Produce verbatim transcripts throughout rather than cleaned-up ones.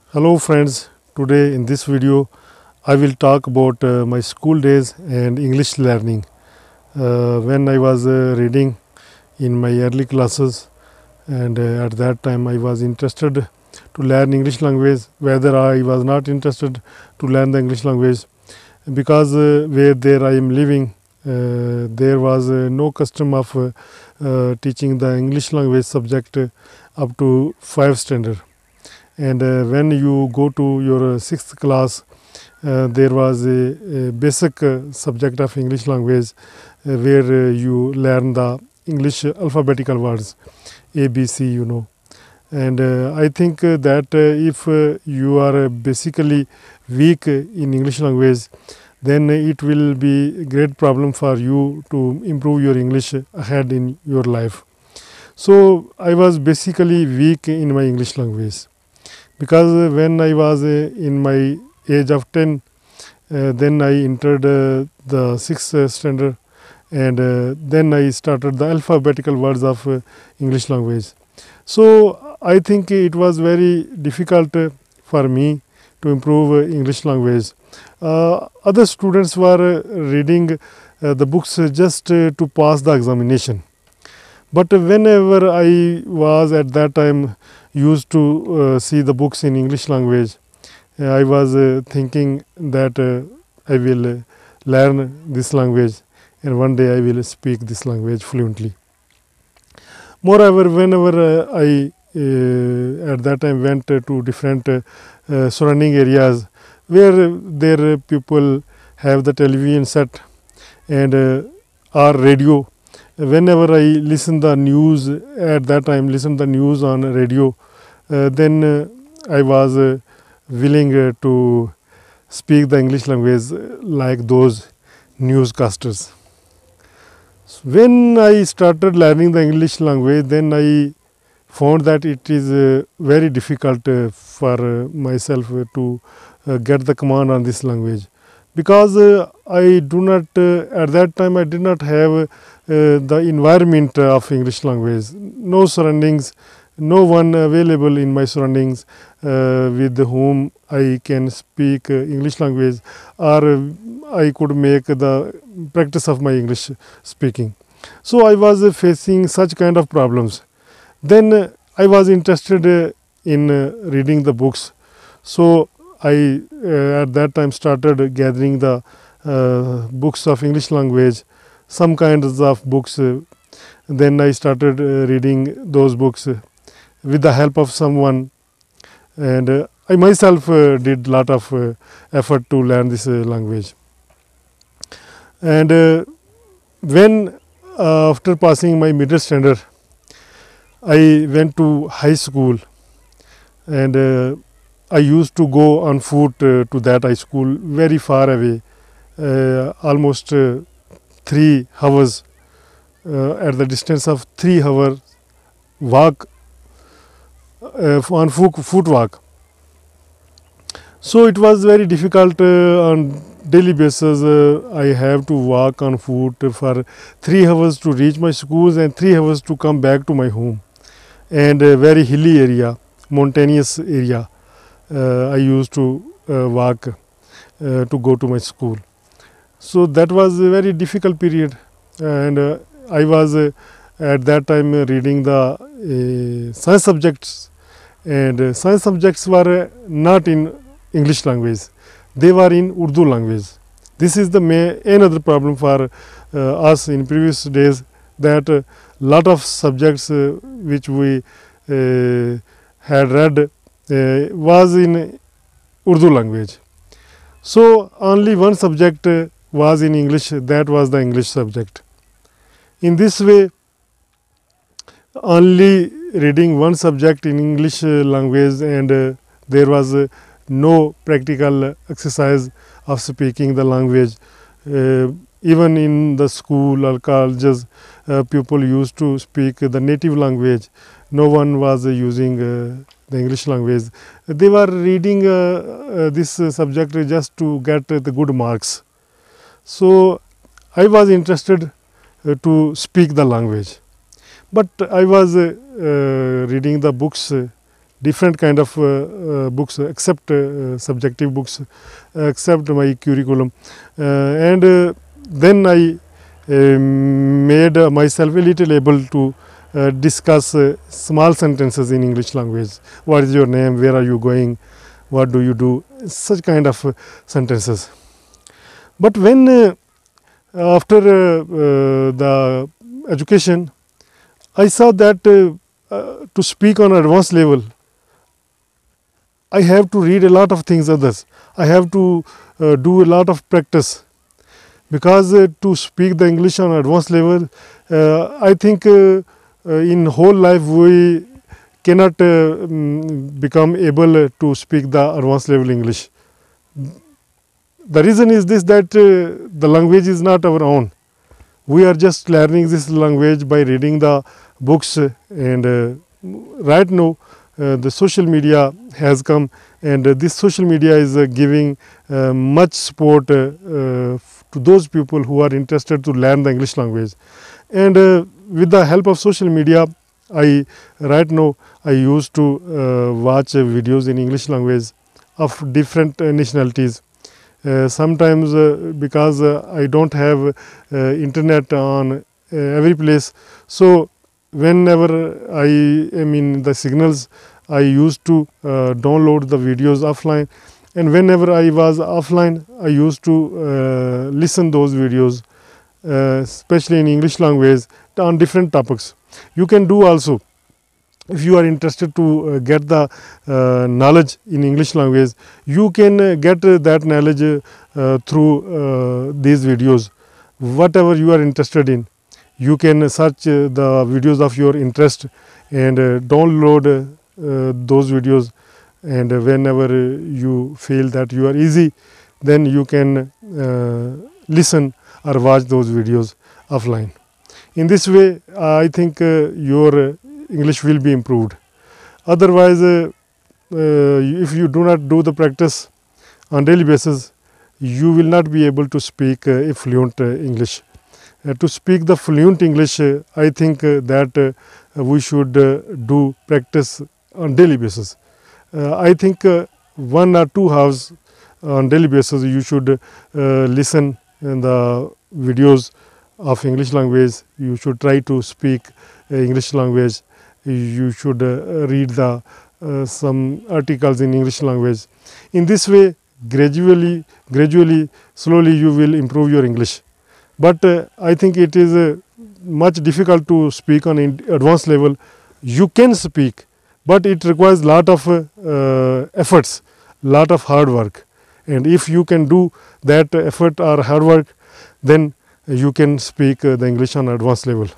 Hello friends, today in this video I will talk about uh, my school days and English learning. Uh, when I was uh, reading in my early classes, and uh, at that time I was interested to learn English language, whether I was not interested to learn the English language because uh, where there I am living uh, there was uh, no custom of uh, uh, teaching the English language subject uh, up to five standard. And uh, when you go to your uh, sixth class, uh, there was a, a basic uh, subject of English language uh, where uh, you learn the English alphabetical words, A B C, you know. And uh, I think uh, that uh, if uh, you are uh, basically weak in English language, then it will be a great problem for you to improve your English ahead in your life. So I was basically weak in my English language. Because when I was uh, in my age of ten, uh, then I entered uh, the sixth standard, and uh, then I started the alphabetical words of uh, English language. So I think it was very difficult uh, for me to improve uh, English language. Uh, other students were uh, reading uh, the books uh, just uh, to pass the examination. But whenever I was at that time used to uh, see the books in English language, uh, I was uh, thinking that uh, I will uh, learn this language and one day I will speak this language fluently. Moreover, whenever uh, I uh, at that time went uh, to different uh, uh, surrounding areas where their uh, people have the television set and uh, or radio, whenever I listen the news at that time, listen the news on radio, uh, then uh, I was uh, willing uh, to speak the English language like those newscasters. So when I started learning the English language, then I found that it is uh, very difficult uh, for uh, myself uh, to uh, get the command on this language. Because uh, I do not, uh, at that time I did not have uh, the environment of English language, no surroundings, no one available in my surroundings uh, with whom I can speak uh, English language, or uh, I could make the practice of my English speaking. So I was uh, facing such kind of problems. Then uh, I was interested uh, in uh, reading the books. So I uh, at that time started gathering the uh, books of English language, some kinds of books. Uh, then I started uh, reading those books uh, with the help of someone, and uh, I myself uh, did lot of uh, effort to learn this uh, language. And uh, when uh, after passing my middle standard, I went to high school, and uh, I used to go on foot uh, to that high school, very far away, uh, almost uh, three hours, uh, at the distance of three hours walk, uh, on foot, foot walk. So it was very difficult uh, on daily basis. Uh, I have to walk on foot for three hours to reach my schools and three hours to come back to my home, and a very hilly area, mountainous area. Uh, I used to uh, walk uh, to go to my school. So that was a very difficult period, and uh, I was uh, at that time uh, reading the uh, science subjects, and uh, science subjects were uh, not in English language, they were in Urdu language. This is the main another problem for uh, us in previous days, that a uh, lot of subjects uh, which we uh, had read Uh, was in Urdu language. So only one subject uh, was in English, that was the English subject. In this way, only reading one subject in English uh, language, and uh, there was uh, no practical exercise of speaking the language. Uh, even in the school or colleges, uh, people used to speak the native language. No one was uh, using uh, the English language. They were reading uh, uh, this uh, subject just to get uh, the good marks. So I was interested uh, to speak the language, but I was uh, uh, reading the books uh, different kind of uh, uh, books except uh, subjective books, uh, except my curriculum, uh, and uh, then I uh, made uh, myself a little able to uh, discuss uh, small sentences in English language. What is your name? Where are you going? What do you do? Such kind of uh, sentences. But when uh, after uh, uh, the education, I saw that uh, uh, to speak on advanced level, I have to read a lot of things others. I have to uh, do a lot of practice, because uh, to speak the English on advanced level, uh, I think uh, uh, in whole life we cannot uh, um, become able uh, to speak the advanced level English. The reason is this, that uh, the language is not our own. We are just learning this language by reading the books, uh, and uh, right now uh, the social media has come, and uh, this social media is uh, giving uh, much support uh, uh, to those people who are interested to learn the English language. And uh, with the help of social media, I right now I used to uh, watch uh, videos in English language of different uh, nationalities. Uh, sometimes uh, because uh, I don't have uh, internet on uh, every place, so whenever I am in the signals, I used to uh, download the videos offline, and whenever I was offline, I used to uh, listen those videos, uh, especially in English language, on different topics. You can do also, if you are interested to uh, get the uh, knowledge in English language, you can uh, get uh, that knowledge uh, through uh, these videos. Whatever you are interested in, you can search uh, the videos of your interest and uh, download uh, uh, those videos, and uh, whenever uh, you feel that you are easy, then you can uh, listen or watch those videos offline. In this way, uh, I think uh, your uh, English will be improved. Otherwise, uh, uh, if you do not do the practice on daily basis, you will not be able to speak uh, a fluent uh, English. Uh, to speak the fluent English, uh, I think uh, that uh, we should uh, do practice on daily basis. Uh, I think uh, one or two hours on daily basis you should uh, listen in the videos of English language. You should try to speak uh, English language. You should uh, read the uh, some articles in English language. In this way, gradually, gradually, slowly you will improve your English. But uh, I think it is uh, much difficult to speak on advanced level. You can speak, but it requires lot of uh, uh, efforts, lot of hard work. And if you can do that effort or hard work, then you can speak uh, the English on advanced level.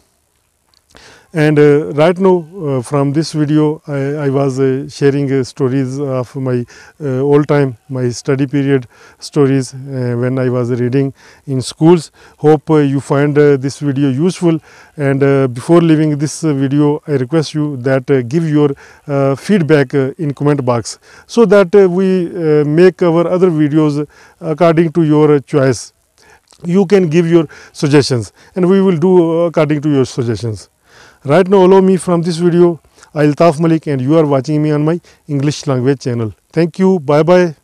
And uh, right now, uh, from this video, I, I was uh, sharing uh, stories of my uh, old time, my study period stories uh, when I was reading in schools. Hope uh, you find uh, this video useful. And uh, before leaving this uh, video, I request you that uh, give your uh, feedback uh, in comment box, so that uh, we uh, make our other videos according to your choice. You can give your suggestions, and we will do according to your suggestions. Right now, allow me from this video. I am Altaf Malik, and you are watching me on my English language channel. Thank you. Bye bye.